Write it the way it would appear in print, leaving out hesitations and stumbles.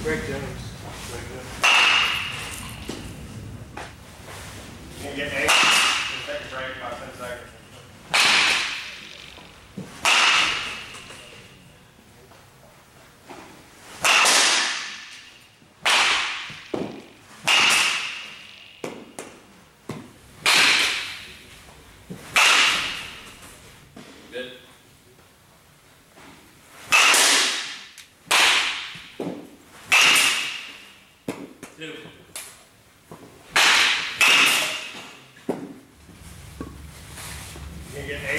Greg Jones. You can get 8. Just take a break about 10 seconds. Good. Two. You can get 8.